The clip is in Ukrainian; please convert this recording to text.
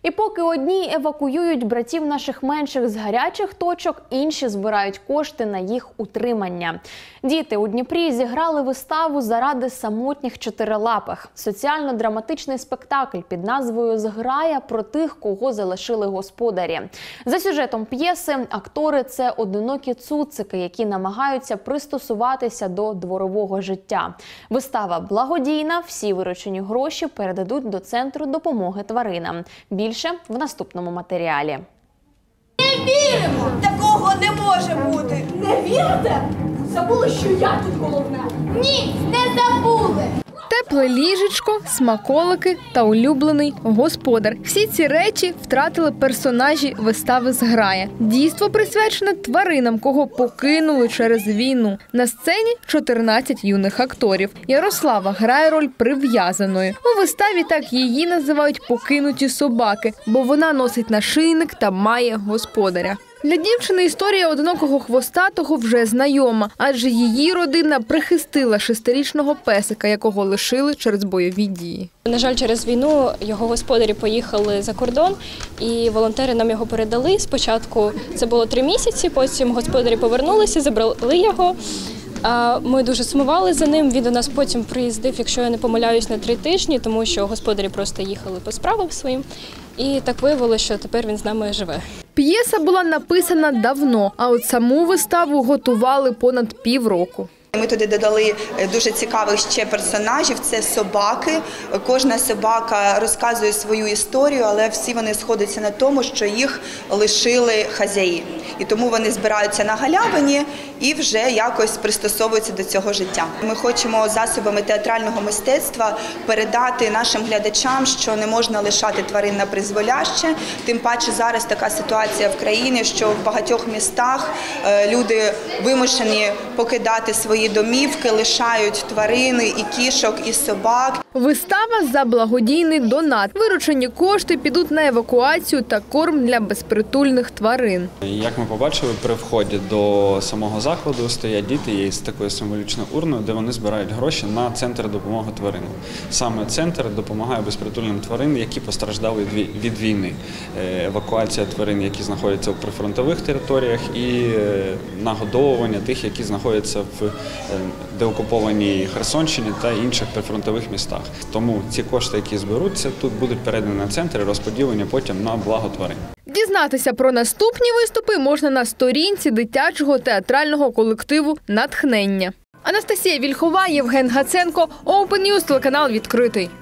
І поки одні евакуюють братів наших менших з гарячих точок, інші збирають кошти на їх утримання. Діти у Дніпрі зіграли виставу заради самотніх чотирилапих. Соціально-драматичний спектакль під назвою «Зграя» про тих, кого залишили господарі. За сюжетом п'єси, актори – це одинокі цуцики, які намагаються пристосуватися до дворового життя. Вистава благодійна, всі виручені гроші передадуть до Центру допомоги тваринам. Більше в наступному матеріалі. Не віримо! Такого не може бути! Не вірите? Забули, що я тут головна? Ні, не забули! Тепле ліжечко, смаколики та улюблений господар. Всі ці речі втратили персонажі вистави «Зграя». Дійство присвячене тваринам, кого покинули через війну. На сцені 14 юних акторів. Ярослава грає роль прив'язаної. У виставі так її називають «покинуті собаки», бо вона носить нашийник та має господаря. Для дівчини історія одинокого хвостатого вже знайома, адже її родина прихистила 6-річного песика, якого лишили через бойові дії. На жаль, через війну його господарі поїхали за кордон, і волонтери нам його передали. Спочатку це було 3 місяці, потім господарі повернулися, забрали його. Ми дуже сумували за ним, він до нас потім приїздив, якщо я не помиляюсь, на 3 тижні, тому що господарі просто їхали по справам своїм. І так виявилося, що тепер він з нами живе. П'єса була написана давно, а от саму виставу готували понад півроку. Ми туди додали дуже цікавих ще персонажів – це собаки. Кожна собака розказує свою історію, але всі вони сходяться на тому, що їх лишили хазяї. І тому вони збираються на галявині і вже якось пристосовуються до цього життя. Ми хочемо засобами театрального мистецтва передати нашим глядачам, що не можна лишати тварин на призволяще. Тим паче зараз така ситуація в країні, що в багатьох містах люди вимушені покидати свої домівки, лишають тварини і кішок, і собак. Вистава за благодійний донат. Виручені кошти підуть на евакуацію та корм для безпритульних тварин. Як ми побачили, при вході до самого закладу стоять діти із такою символічною урною, де вони збирають гроші на Центр допомоги тваринам. Саме центр допомагає безпритульним тваринам, які постраждали від війни. Евакуація тварин, які знаходяться в прифронтових територіях, і нагодовування тих, які знаходяться в деокупованій Херсонщині та інших прифронтових містах. Тому ці кошти, які зберуться, тут будуть передані на центр і розподілені потім на благо тварин. Дізнатися про наступні виступи можна на сторінці дитячого театрального колективу «Натхнення». Анастасія Вільхова, Євген Гаценко, Open News, телеканал «Відкритий».